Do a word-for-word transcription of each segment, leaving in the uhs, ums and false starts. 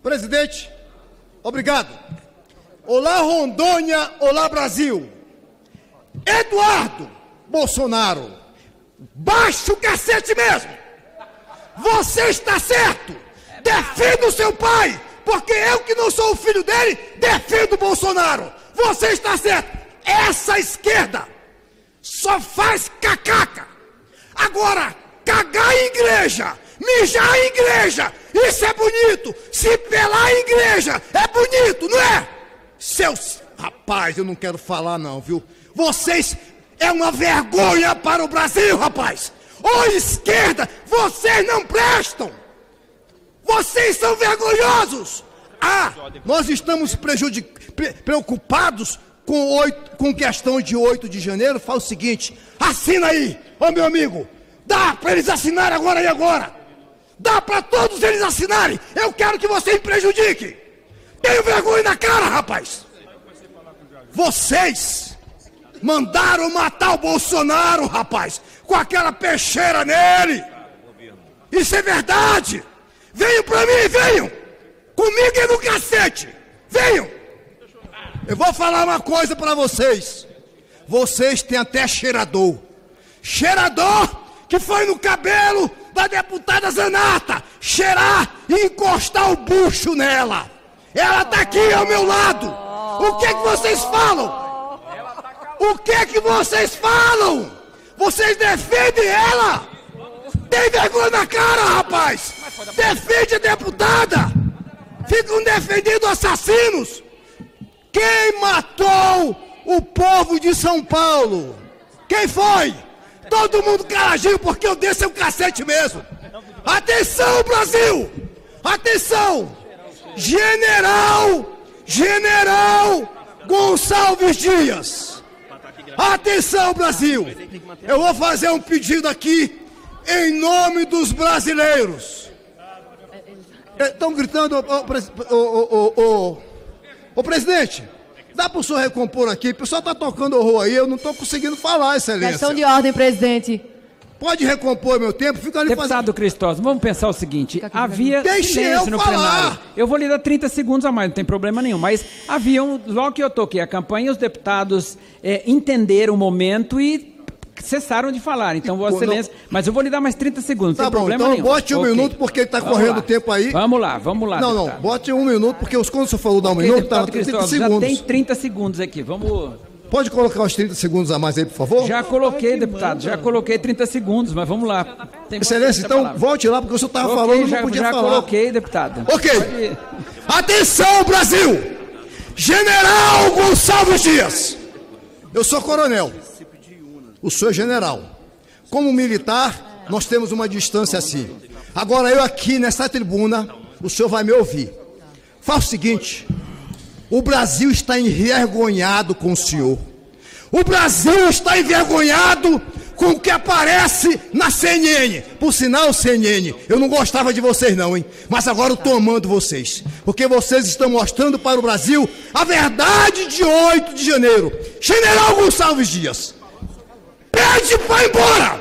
Presidente, obrigado. Olá, Rondônia, olá, Brasil. Eduardo Bolsonaro, baixa o cacete mesmo. Você está certo. Defenda o seu pai, porque eu que não sou o filho dele, defendo o Bolsonaro. Você está certo. Essa esquerda só faz cacaca. Agora, cagar em igreja, mijar em igreja, isso é bonito. Se pelar em igreja, é bonito, não é? Seus... Rapaz, eu não quero falar não, viu? Vocês é uma vergonha para o Brasil, rapaz. Ô esquerda, vocês não prestam. Vocês são vergonhosos. Ah, nós estamos prejudic... preocupados com, oito... com questão de oito de janeiro. Fala o seguinte, assina aí, ô meu amigo. Dá para eles assinarem agora e agora. Dá para todos eles assinarem. Eu quero que você me prejudique. Tenho vergonha na cara, rapaz. Vocês mandaram matar o Bolsonaro, rapaz, com aquela peixeira nele. Isso é verdade. Venham pra mim, venham. Comigo é no cacete. Venham. Eu vou falar uma coisa pra vocês. Vocês têm até cheirador. Cheirador que foi no cabelo da deputada Zanata cheirar e encostar o bucho nela. Ela tá aqui ao meu lado. O que é que vocês falam? O que é que vocês falam? Vocês defendem ela? Tem vergonha na cara, rapaz! Defende a deputada! Ficam defendendo assassinos! Quem matou o povo de São Paulo? Quem foi? Todo mundo caragiu porque eu dei seu cacete mesmo! Atenção, Brasil! Atenção! General, General Gonçalves Dias. Atenção, Brasil. Eu vou fazer um pedido aqui em nome dos brasileiros. Estão gritando, ô, ô, ô, ô, ô presidente, dá para o senhor recompor aqui? O pessoal está tocando horror aí, eu não estou conseguindo falar, excelência. Questão de ordem, presidente. Pode recompor meu tempo? Fica ali Deputado fazendo... Cristóvão, vamos pensar o seguinte, havia Deixe silêncio eu no falar. plenário. Eu vou lhe dar trinta segundos a mais, não tem problema nenhum, mas haviam, logo que eu toquei a campanha, os deputados é, entenderam o momento e cessaram de falar. Então, Vossa Excelência, mas eu vou lhe dar mais trinta segundos, não Tá tem bom, problema então nenhum. bote um Okay. minuto porque está Vamos correndo lá. o tempo aí. Vamos lá, vamos lá. Não, não, deputado. bote um minuto porque os, quando o senhor falou dar um Ok, minuto, deputado estava trinta Cristóvão, já segundos. tem trinta segundos aqui, vamos... Pode colocar os trinta segundos a mais aí, por favor? Já coloquei, deputado, já coloquei trinta segundos, mas vamos lá. Tem Excelência, então palavra. volte lá, porque o senhor estava Ok, falando e já, não podia já falar. coloquei, deputado. Ok. Pode... Atenção, Brasil! General Gonçalves Dias! Eu sou coronel. O senhor é general. Como militar, nós temos uma distância assim. Agora, eu aqui nessa tribuna, o senhor vai me ouvir. Faz o seguinte... O Brasil está envergonhado com o senhor. O Brasil está envergonhado com o que aparece na C N N. Por sinal, C N N, eu não gostava de vocês não, hein? Mas agora eu estou amando vocês. Porque vocês estão mostrando para o Brasil a verdade de oito de janeiro. General Gonçalves Dias, pede para ir embora.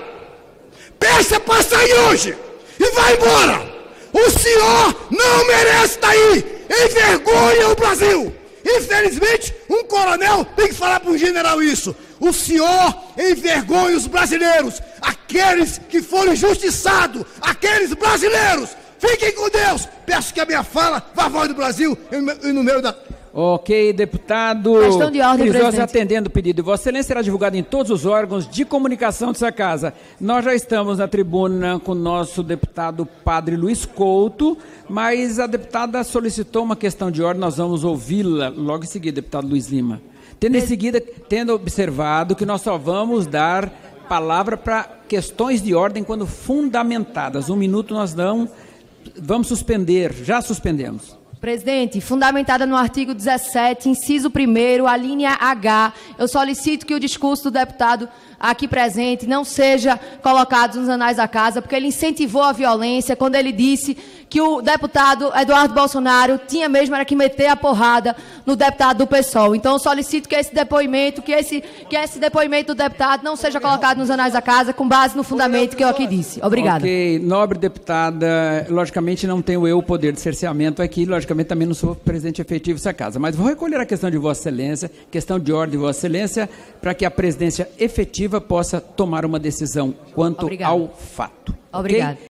Peça para sair hoje e vai embora. O senhor não merece estar aí. Envergonha o Brasil. Infelizmente, um coronel tem que falar para um general isso. O senhor envergonha os brasileiros, aqueles que foram injustiçados, aqueles brasileiros. Fiquem com Deus. Peço que a minha fala vá à voz do Brasil e no meio da... Ok, deputado. Questão de ordem, Crisóstomo, presidente. atendendo o pedido. Vossa Excelência será divulgado em todos os órgãos de comunicação dessa casa. Nós já estamos na tribuna com o nosso deputado Padre Luiz Couto, mas a deputada solicitou uma questão de ordem, nós vamos ouvi-la logo em seguida, deputado Luiz Lima. Tendo em seguida, tendo observado que nós só vamos dar palavra para questões de ordem quando fundamentadas. Um minuto nós não vamos suspender, já suspendemos. Presidente, fundamentada no artigo dezessete, inciso primeiro, a linha H, eu solicito que o discurso do deputado aqui presente não seja colocado nos anais da casa, porque ele incentivou a violência quando ele disse que o deputado Eduardo Bolsonaro tinha mesmo era que meter a porrada no deputado do P SOL. Então, eu solicito que esse depoimento, que esse, que esse depoimento do deputado não seja colocado nos anais da casa com base no fundamento que eu aqui disse. Obrigada. Ok, nobre deputada, logicamente não tenho eu o poder de cerceamento aqui, logicamente também não sou presidente efetivo dessa casa, mas vou recolher a questão de Vossa Excelência, questão de ordem de Vossa Excelência, para que a presidência efetiva possa tomar uma decisão quanto Obrigada. ao fato. Obrigada. Okay?